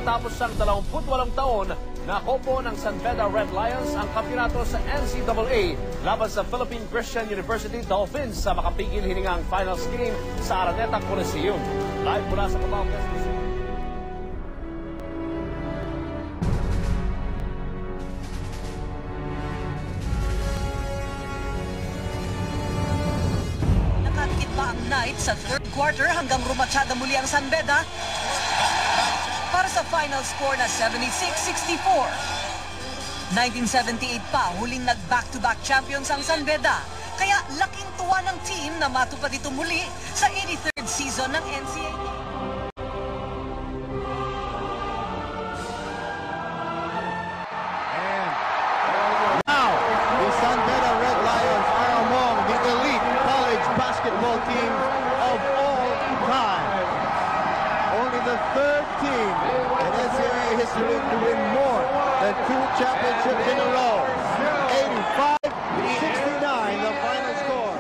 matapos ang 28 taon nakopo ng San Beda Red Lions ang kampiyonato sa NCAA laban sa Philippine Christian University Dolphins sa makapigil hiningang finals game sa Araneta Coliseum. Live mula sa Cubao, Quezon City. Ang Knights sa third quarter hanggang rumatsada muli ang San Beda para sa final score na 76-64. 1978 pa huling nag-back-to-back champions ang San Beda, kaya laking tuwa ng team na matupad ito muli sa 83rd season ng NCAA. Basketball team of all time. Only the third team in NCAA history to win more than 2 championships in a row. 85-69 the final score.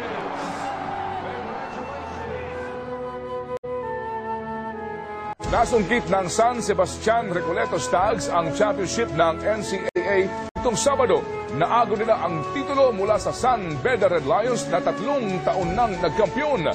Nasungkit ng San Sebastian Recoletos Stags ang championship ng NCAA itong Sabado. Naago nila ang titulo mula sa San Beda Red Lions na 3 taon nang nagkampiyon.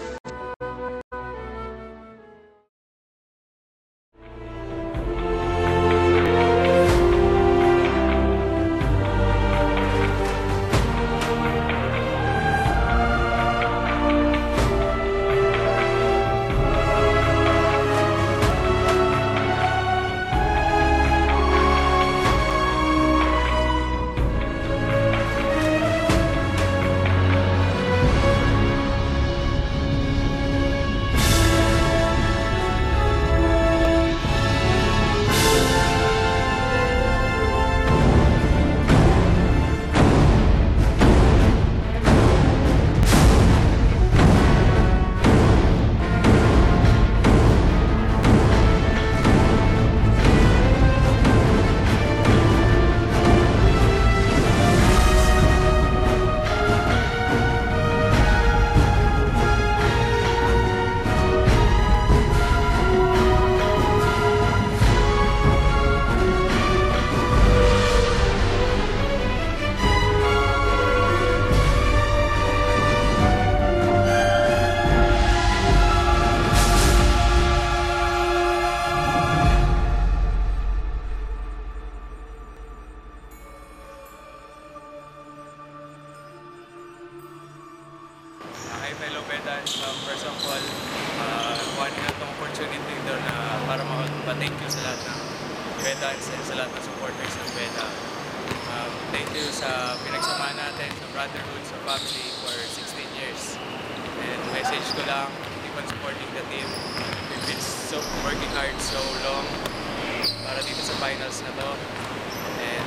Kay fellow Bedans, first of all, kuha nila itong opportunity doon para makapag-thank you sa lahat ng Bedans and sa lahat ng supporters ng Beda. Thank you sa pinagsamahan natin, sa brotherhood, sa family for 16 years. And message ko lang, keep on supporting the team. We've been working hard so long para dito sa finals na to. And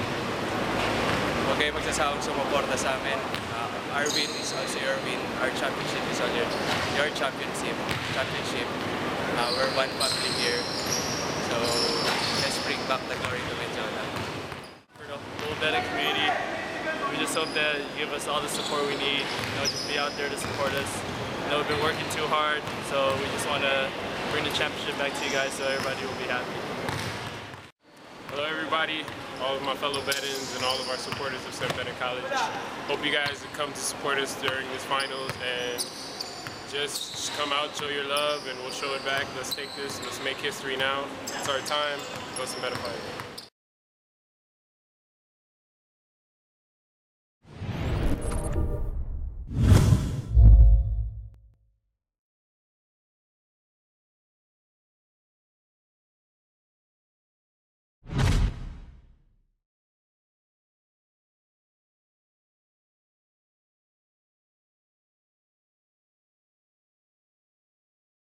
huwag kayo magsasawang sumuporta sa amin. Our win is also your win. Our championship is also your championship. We're one family here. So let's bring back the glory to Medjola. For the whole Beda community, we just hope that you give us all the support we need. Just be out there to support us. We've been working too hard, so we just want to bring the championship back to you guys so everybody will be happy. Hello everybody, all of my fellow Bedans and all of our supporters of San Beda College. Hope you guys come to support us during this finals and just come out, show your love, and we'll show it back. Let's take this, let's make history now. It's our time. Go San Beda College.